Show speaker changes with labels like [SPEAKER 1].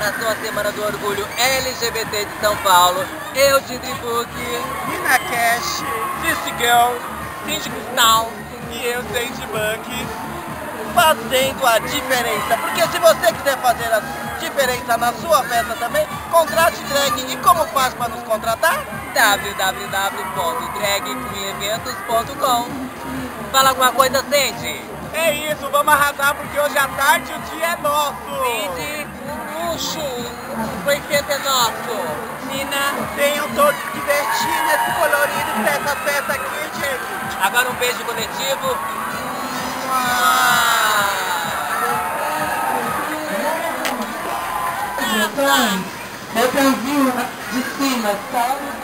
[SPEAKER 1] para a sua Semana do Orgulho LGBT de São Paulo, eu, Gindy Book,
[SPEAKER 2] Nina Cash,
[SPEAKER 1] Cici Girl, Cindy Cristal
[SPEAKER 2] e eu, Sandy Buck, fazendo a diferença. Porque se você quiser fazer a diferença na sua festa também, contrate drag. E como faz para nos contratar?
[SPEAKER 1] www.dragqueeneventos.com. Fala alguma coisa, Sandy?
[SPEAKER 2] É isso, vamos arrasar porque hoje à tarde o dia é nosso.
[SPEAKER 1] Cindy, um luxo, o evento é nosso.
[SPEAKER 2] Nina, tenham todos divertidos e coloridos dessa festa aqui, gente.
[SPEAKER 1] Agora um beijo coletivo.
[SPEAKER 3] Botãozinho de cima, tá?